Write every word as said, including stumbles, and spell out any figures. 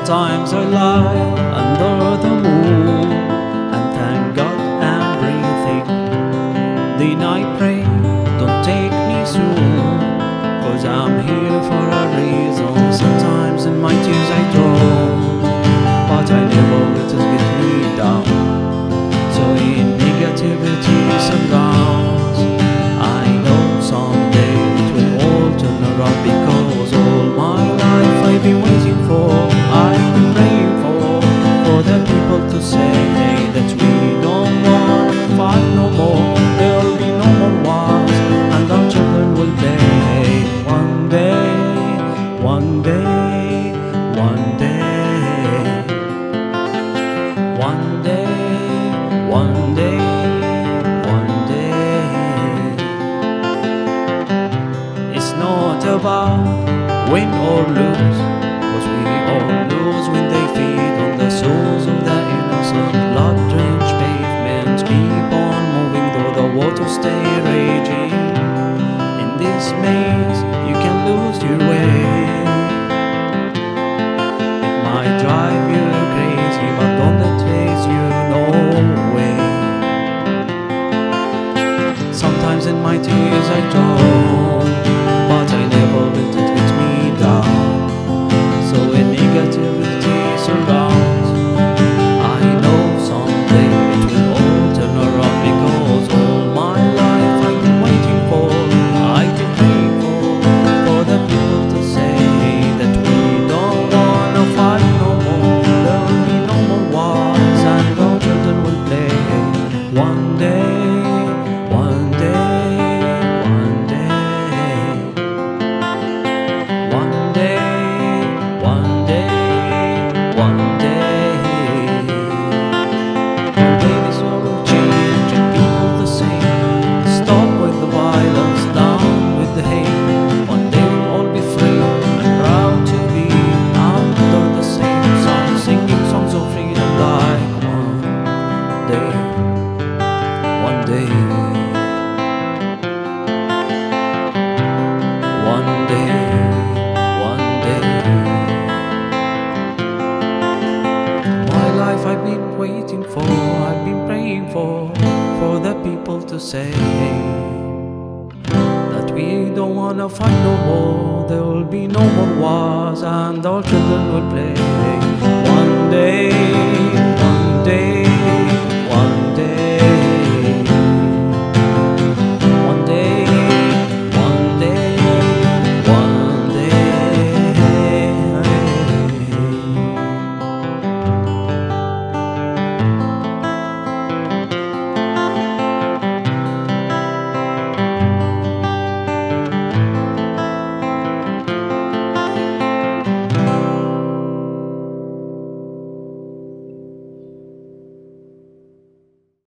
Sometimes I lie under the moon and thank God I'm breathing. Then I pray, don't take me soon, 'cause I'm here for a reason. Sometimes in my tears I drown, but I never let it get me down. So in negativity surrounds, I know someday it will all turn around, because all my life I've been waiting for, I've been praying for, for the people to say that we don't want to fight no more. There'll be no more wars, and our children will play. One day, one day, one day, one day, one day, one day. It's not about win or lose, 'cause we all lose when they feed on the souls of the innocent. Blood-drenched pavements keep on moving, though the waters stay raging. In this maze, you can lose your way. It might drive you crazy, but don't let it chase you no way. Sometimes in my tears I drown, but I never let it get me down. So when negativity surrounds, I know someday it will all turn around, because all my life I've been waiting for, I've been praying for, for the people to say that we don't wanna fight no more. There will be no more wars, and our children will play. One day, one day, one day, one day, one day, one day. One day this world will change and people the same. Stop with the violence, down with the hate. One day we'll all be free and proud to be under the same sun, singing songs of freedom like one day, one day, one day, one day. My life I've been waiting for, I've been praying for, for the people to say that we don't wanna fight no more. There will be no more wars, and our children will play. One day,